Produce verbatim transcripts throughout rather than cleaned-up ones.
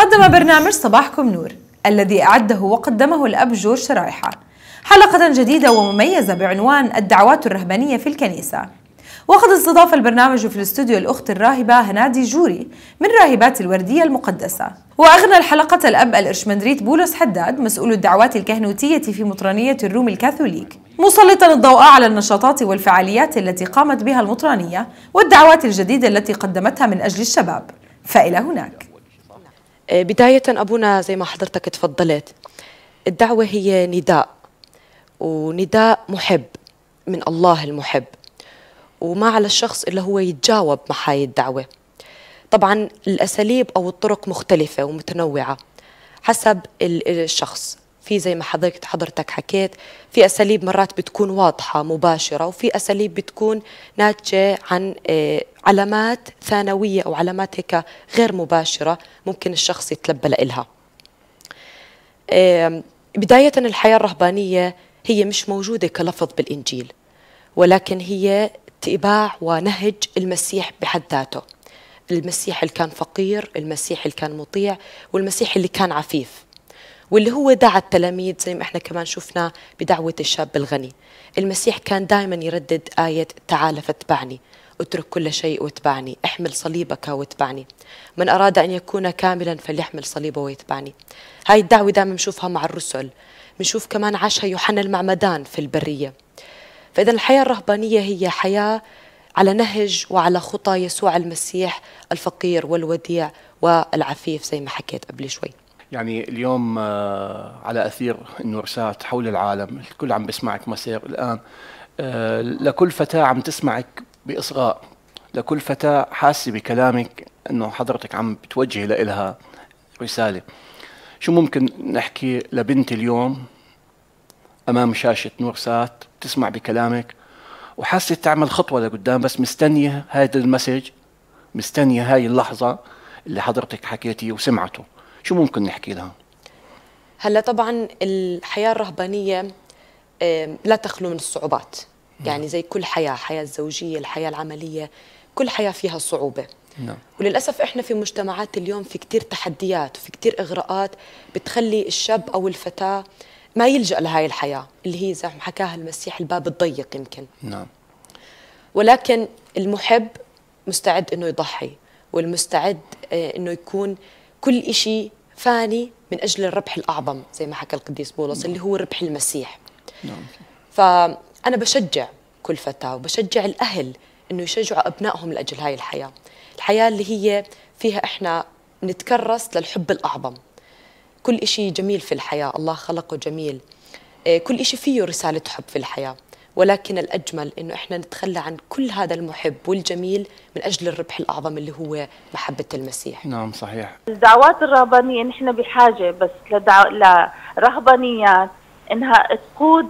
قدم برنامج صباحكم نور الذي أعده وقدمه الأب جورج شرايحة حلقة جديدة ومميزة بعنوان الدعوات الرهبانية في الكنيسة. وقد استضاف البرنامج في الاستوديو الأخت الراهبة هنادي جوري من راهبات الوردية المقدسة. وأغنى الحلقة الأب الإرشمندريت بولس حداد مسؤول الدعوات الكهنوتية في مطرانية الروم الكاثوليك، مسلطا الضوء على النشاطات والفعاليات التي قامت بها المطرانية والدعوات الجديدة التي قدمتها من أجل الشباب. فإلى هناك. بداية أبونا زي ما حضرتك تفضلت، الدعوة هي نداء، ونداء محب من الله المحب، وما على الشخص إلا هو يتجاوب مع هاي الدعوة. طبعا الأساليب أو الطرق مختلفة ومتنوعة حسب الشخص. في زي ما حضرتك حضرتك حكيت، في أساليب مرات بتكون واضحة مباشرة، وفي أساليب بتكون ناتجة عن علامات ثانوية أو علامات هيك غير مباشرة ممكن الشخص يتلبى لها. بداية الحياة الرهبانية هي مش موجودة كلفظ بالإنجيل، ولكن هي اتباع ونهج المسيح بحد ذاته. المسيح اللي كان فقير، المسيح اللي كان مطيع، والمسيح اللي كان عفيف، واللي هو دعا التلاميذ زي ما احنا كمان شفنا بدعوة الشاب الغني. المسيح كان دائما يردد آية تعال فاتبعني، اترك كل شيء واتبعني، احمل صليبك واتبعني، من أراد أن يكون كاملا فليحمل صليبه ويتبعني. هاي الدعوة دائما بنشوفها مع الرسل، بنشوف كمان عاشها يوحنا المعمدان في البرية. فإذا الحياة الرهبانية هي حياة على نهج وعلى خطى يسوع المسيح الفقير والوديع والعفيف زي ما حكيت قبل شوي. يعني اليوم على أثير النورسات حول العالم الكل عم بيسمعك مسير الآن، لكل فتاة عم تسمعك بإصغاء، لكل فتاة حاسة بكلامك أنه حضرتك عم بتوجهي لإلها رسالة. شو ممكن نحكي لبنت اليوم أمام شاشة نورسات تسمع بكلامك وحاسة تعمل خطوة لقدام، بس مستنية هذا المسج، مستنية هاي اللحظة اللي حضرتك حكيتي وسمعته؟ شو ممكن نحكي لها؟ هلا طبعا الحياة الرهبانية لا تخلو من الصعوبات، يعني زي كل حياة، حياة الزوجية، الحياة العملية، كل حياة فيها صعوبة. نعم. وللأسف إحنا في مجتمعات اليوم في كتير تحديات وفي كتير إغراءات بتخلي الشاب أو الفتاة ما يلجأ لهاي الحياة اللي هي زي ما حكاها المسيح الباب الضيق يمكن. نعم. ولكن المحب مستعد إنه يضحي، والمستعد إنه يكون كل إشي فاني من أجل الربح الأعظم زي ما حكى القديس بولس اللي هو ربح المسيح. نعم. فأنا بشجع كل فتاة وبشجع الأهل إنه يشجعوا أبنائهم لأجل هاي الحياة، الحياة اللي هي فيها إحنا نتكرس للحب الأعظم. كل إشي جميل في الحياة، الله خلقه جميل، كل إشي فيه رسالة حب في الحياة، ولكن الأجمل إنه إحنا نتخلى عن كل هذا المحب والجميل من أجل الربح الأعظم اللي هو محبة المسيح. نعم صحيح. الدعوات الرهبانية نحن بحاجة بس لدعو... لرهبانيات إنها تقود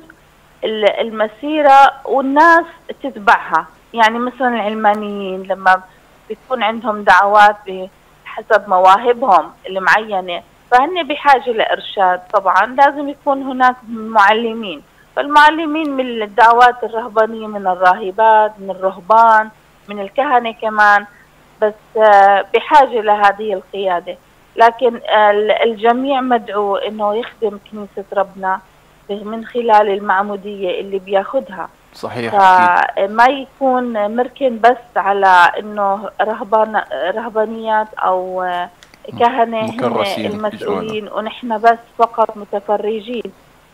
المسيرة والناس تتبعها. يعني مثلا العلمانيين لما بيكون عندهم دعوات بحسب مواهبهم المعينة، فهن بحاجة لإرشاد. طبعا لازم يكون هناك معلمين، فالمعلمين من الدعوات الرهبانية من الراهبات، من الرهبان، من الكهنة كمان، بس بحاجة لهذه القيادة. لكن الجميع مدعو إنه يخدم كنيسة ربنا من خلال المعمودية اللي بياخدها. صحيح. فما يكون مركن بس على إنه رهبان رهبانيات أو كهنة هم المسؤولين ونحن بس فقط متفرجين.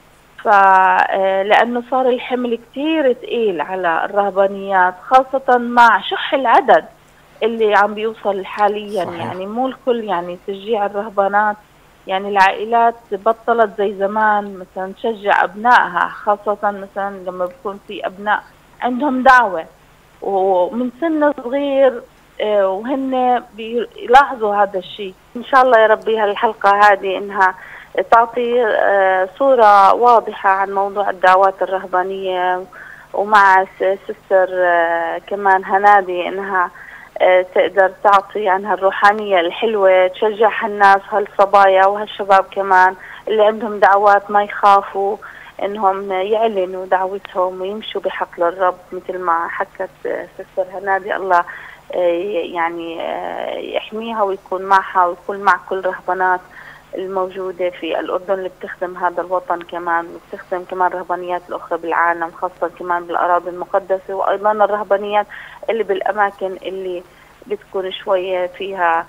فلأنه صار الحمل كتير ثقيل على الرهبانيات، خاصة مع شح العدد اللي عم بيوصل حاليا. صحيح. يعني مو الكل يعني تشجيع الرهبانات، يعني العائلات بطلت زي زمان مثلا تشجع أبنائها، خاصة مثلا لما بيكون في أبناء عندهم دعوة ومن سن صغير وهن بيلاحظوا هذا الشيء. إن شاء الله يا ربي هالحلقة هذه إنها تعطي صورة واضحة عن موضوع الدعوات الرهبانية، ومع سستر كمان هنادي إنها تقدر تعطي عنها الروحانية الحلوة، تشجع الناس هالصبايا وهالشباب كمان اللي عندهم دعوات ما يخافوا إنهم يعلنوا دعوتهم ويمشوا بحقل الرب مثل ما حكت سستر هنادي. الله يعني يحميها ويكون معها ويكون مع كل رهبانات الموجودة في الأردن اللي بتخدم هذا الوطن، كمان وبتخدم كمان رهبانيات الأخرى بالعالم، خاصة كمان بالأراضي المقدسة، وأيضا الرهبانيات اللي بالأماكن اللي بتكون شوية فيها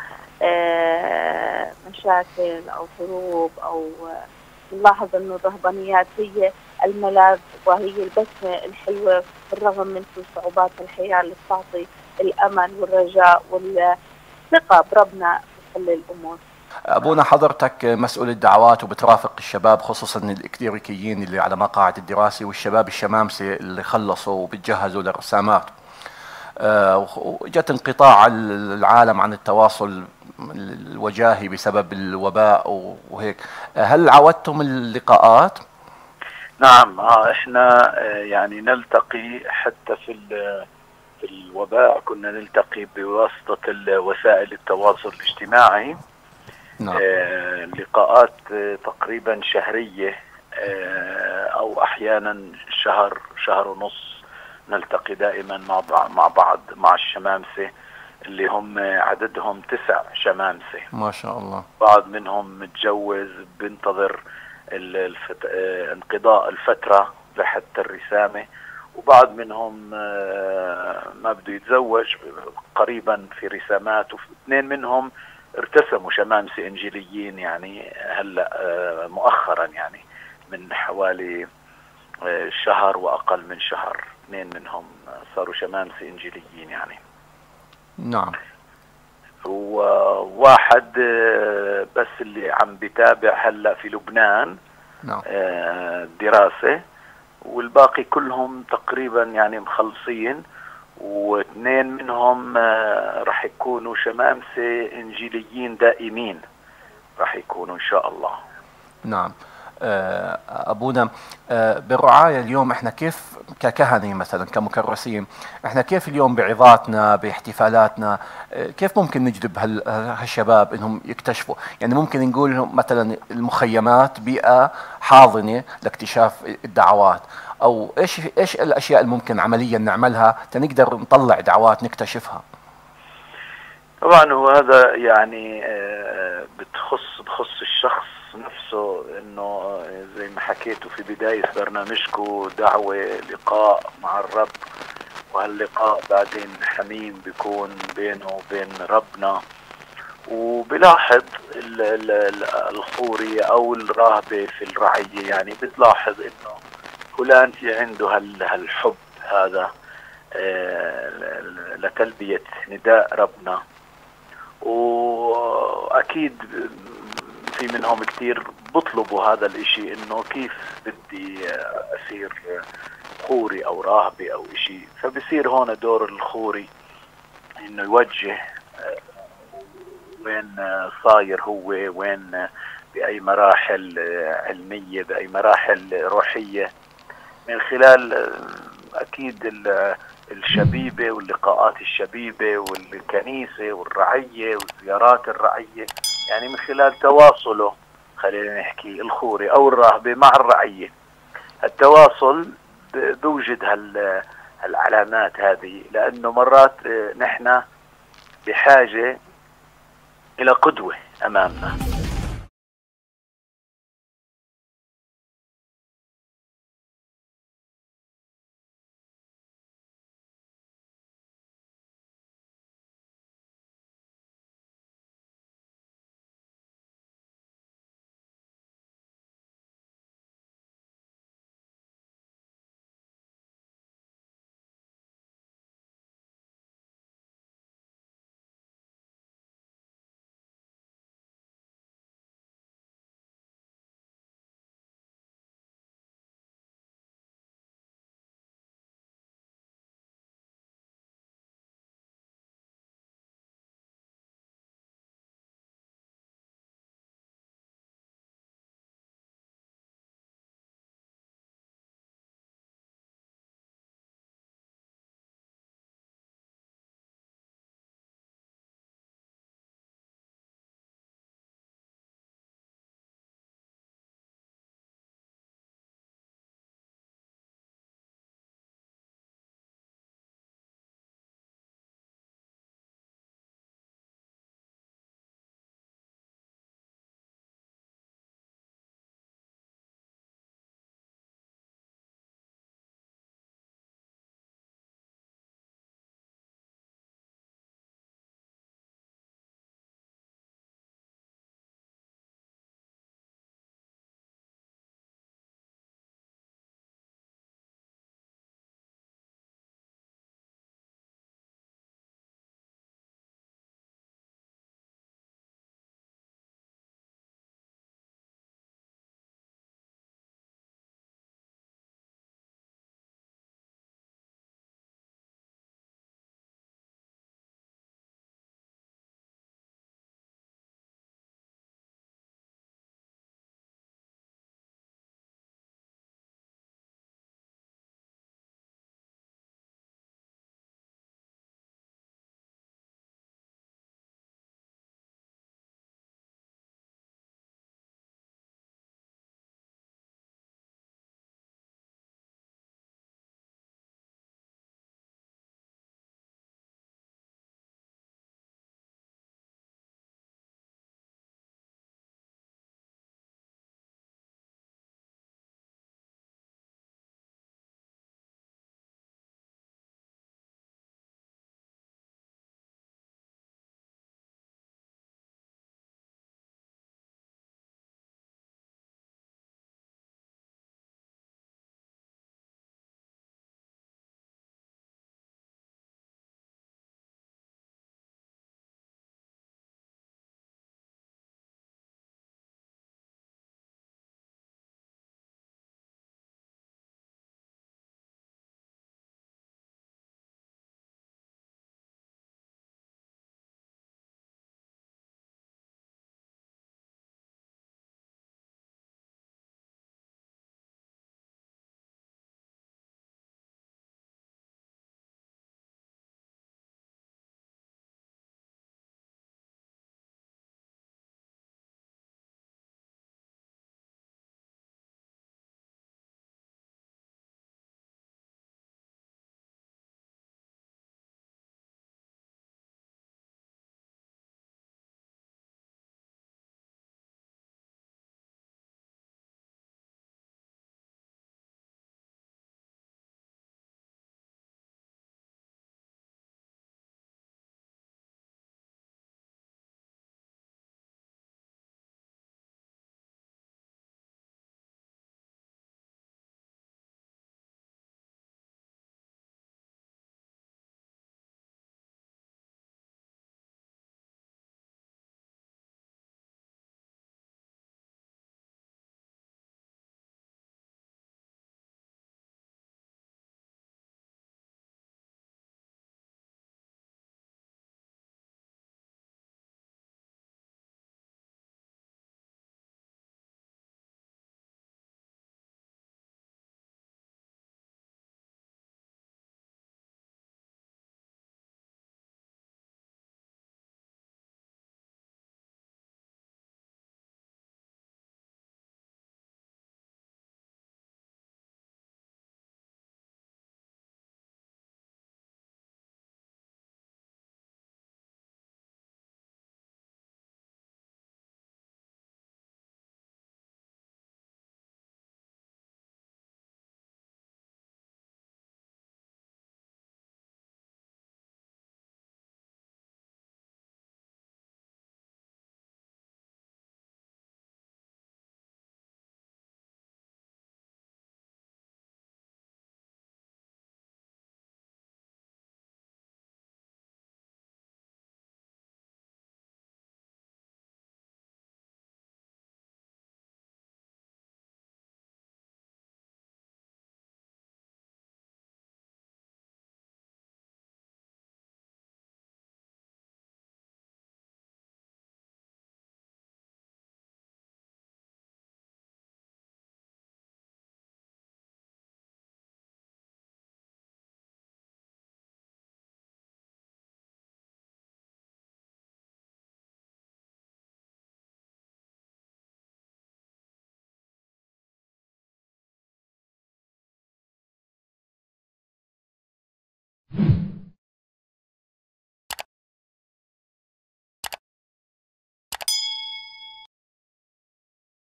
مشاكل أو حروب. أو نلاحظ أنه الرهبانيات هي الملاذ وهي البسمة الحلوة بالرغم من كل صعوبات الحياة اللي بتعطي الأمل والرجاء والثقة بربنا بكل الأمور. أبونا حضرتك مسؤول الدعوات وبترافق الشباب خصوصا الإكليريكيين اللي على مقاعد الدراسة والشباب الشمامسة اللي خلصوا وبتجهزوا للرسامات. وجت انقطاع العالم عن التواصل الوجاهي بسبب الوباء وهيك، هل عودتم اللقاءات؟ نعم، احنا يعني نلتقي حتى في في الوباء، كنا نلتقي بواسطة وسائل التواصل الاجتماعي. نعم. آه لقاءات تقريبا شهرية او احيانا شهر شهر ونص نلتقي دائما مع بعض مع بعض مع الشمامسة اللي هم عددهم تسع شمامسة ما شاء الله. بعض منهم متجوز بينتظر الفت... انقضاء الفترة لحتى الرسامة، وبعض منهم ما بده يتزوج قريبا في رسامات، واثنين منهم ارتسموا شمامسة انجيليين يعني هلا مؤخرا، يعني من حوالي شهر واقل من شهر اثنين منهم صاروا شمامسة انجيليين يعني. نعم. وواحد بس اللي عم بتابع هلا في لبنان. نعم. دراسة، والباقي كلهم تقريبا يعني مخلصين، واثنين منهم راح يكونوا شمامسة انجيليين دائمين راح يكونوا ان شاء الله. نعم. أبونا بالرعاية اليوم احنا كيف ككهنة مثلا كمكرسين، احنا كيف اليوم بعظاتنا باحتفالاتنا كيف ممكن نجذب هالشباب انهم يكتشفوا؟ يعني ممكن نقول لهم مثلا المخيمات بيئة حاضنة لاكتشاف الدعوات، او ايش ايش الاشياء اللي ممكن عمليا نعملها تنقدر نطلع دعوات نكتشفها؟ طبعا وهذا يعني بتخص بخص الشخص نفسه، انه زي ما حكيتوا في بداية برنامجكم دعوة لقاء مع الرب، وهاللقاء بعدين حميم بيكون بينه وبين ربنا، وبلاحظ الخوري او الراهبة في الرعية يعني بتلاحظ انه فلان في عنده هالحب هذا لتلبية نداء ربنا، واكيد في منهم كثير بطلبوا هذا الاشي انه كيف بدي اصير خوري او راهبي او اشي، فبصير هون دور الخوري انه يوجه وين صاير هو، وين باي مراحل علمية باي مراحل روحية، من خلال اكيد الشبيبة واللقاءات الشبيبة والكنيسة والرعية والزيارات الرعية، يعني من خلال تواصله خلينا نحكي الخوري او الراهبة مع الرعية، التواصل بوجد هالعلامات هذه، لانه مرات نحن بحاجة الى قدوة امامنا.